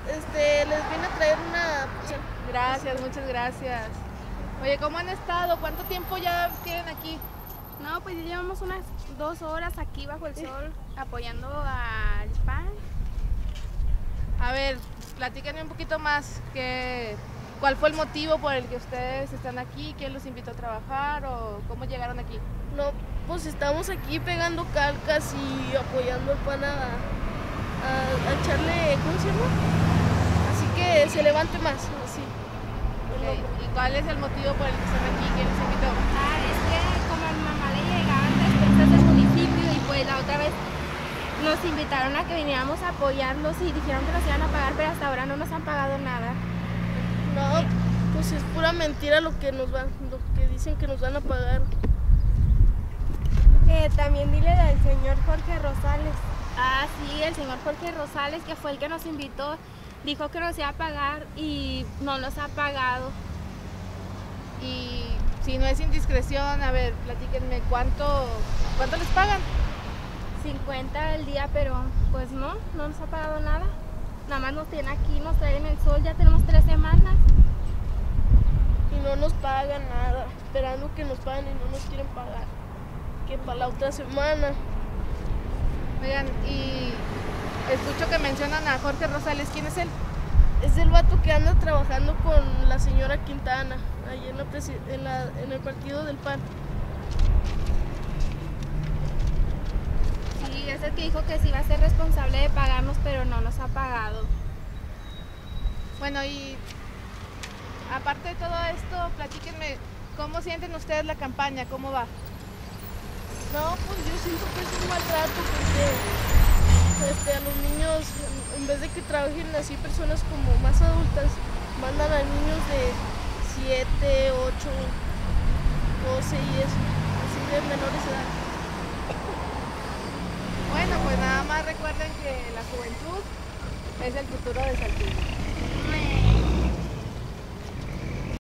les vine a traer una pizza. Gracias, muchas gracias. Oye, ¿cómo han estado? ¿Cuánto tiempo ya tienen aquí? No, pues ya llevamos unas 2 horas aquí bajo el sol apoyando al PAN. A ver, platíquenme un poquito más. ¿Cuál fue el motivo por el que ustedes están aquí? ¿Quién los invitó a trabajar o cómo llegaron aquí? No, pues estamos aquí pegando calcas y apoyando al PAN a echarle, ¿cómo se llama? Así que se levante más, así. Okay. ¿Y cuál es el motivo por el que están aquí? ¿Quién los invitó? Es que como a mi mamá le llegaban despensas del municipio y pues la otra vez nos invitaron a que viniéramos a apoyarlos y dijeron que nos iban a pagar, pero hasta ahora no nos han pagado nada. No, pues es pura mentira lo que dicen que nos van a pagar. También dile al señor Jorge Rosales. Ah, sí, el señor Jorge Rosales, que fue el que nos invitó, dijo que nos iba a pagar y no nos ha pagado. Y si no es indiscreción, a ver, platíquenme, ¿cuánto les pagan? 50 al día, pero pues no nos ha pagado nada. Nada más nos tienen aquí, nos traen el sol, ya tenemos 3 semanas. Y no nos pagan nada, esperando que nos paguen y no nos quieren pagar. Que para la otra semana. Oigan, y escucho que mencionan a Jorge Rosales. ¿Quién es él? Es el vato que anda trabajando con la señora Quintana, ahí en el partido del PAN. Sí, es el que dijo que sí iba a ser responsable de pagarnos, pero no nos ha pagado. Bueno, y aparte de todo esto, platíquenme, ¿cómo sienten ustedes la campaña? ¿Cómo va? No, pues yo siento que es un maltrato porque a los niños, en vez de que trabajen así personas como más adultas, mandan a niños de 7, 8, 12 y eso, así de menores de edad. Bueno, pues nada más recuerden que la juventud es el futuro de Saltillo.